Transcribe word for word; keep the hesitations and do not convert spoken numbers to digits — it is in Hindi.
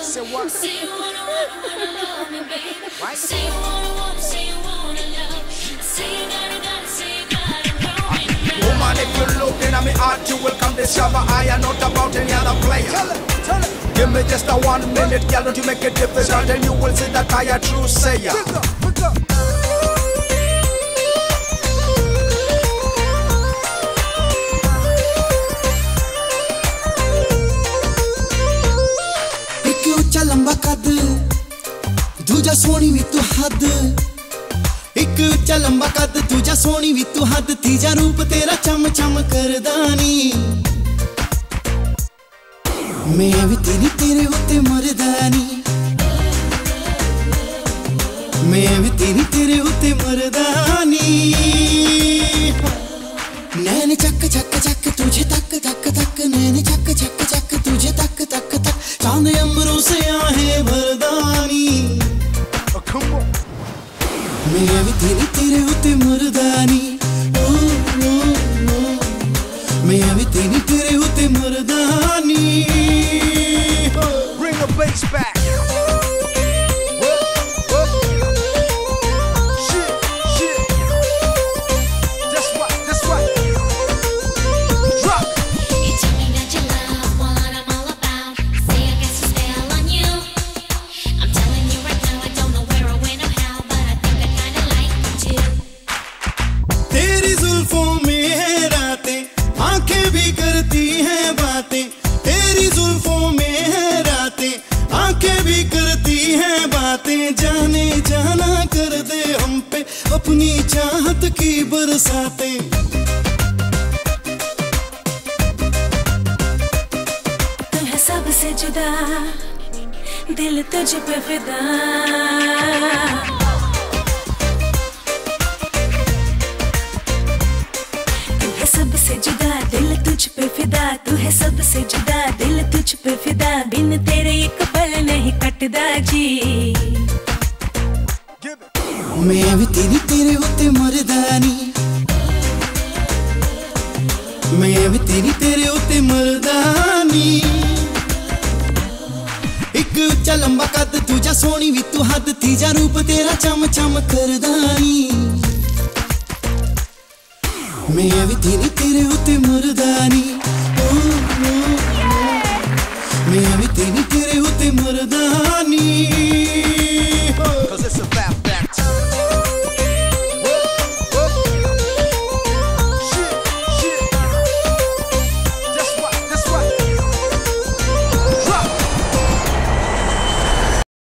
Say what? Say you wanna, wanna, wanna love me, baby. Right? Say you wanna, wanna, say you wanna love. Say you gotta, gotta, say you gotta love me. Woman, if you look in my heart, you will come discover I am not about any other player. Tell it, tell it. Give me just a one minute, girl, don't you make it difficult, and you will see that I am true sayer. Pick up, pick up. ऊंचा लंबा कद दूजा सोनी भी तू हद एक ऊंचा लंबा कद दूजा सोनी भी तू हद तीजा रूप तेरा चम चम करदानी मैं भी तेरी तेरे उत्ते मरदानी मैं भी तेरी तेरे उत्ते मरदानी नैन चक चक चक तुझे तक तक तक नैन चक चक चक तुझे तक तक तक चांद अंबरों से आहे भरदानी मैं भी तेरी तेरे उत्ते मरदानी मैं भी तेरी तेरे उत्ते मरदानी Bring the bass back. जाने जाना कर दे हम पे अपनी चाहत की बरसाते तू है सबसे जुदा दिल तुझ पे फिदा तू है सबसे जुदा दिल तुझ पे फिदा तू है सबसे जुदा दिल तुझ पे फिदा बिन तेरे एक पल नहीं कटदा जी मैं भी तेरी तेरे उत्ते मरदानी मैं भी तेरी तेरे उत्ते मरदानी एक ऊंचा लंबा कद दूजा सोनी भी तू हद तीजा रूप तेरा चम चम करदानी मैं भी तेरी तेरे उत्ते मरदानी मैं भी तेरी तेरे उत्ते मरदानी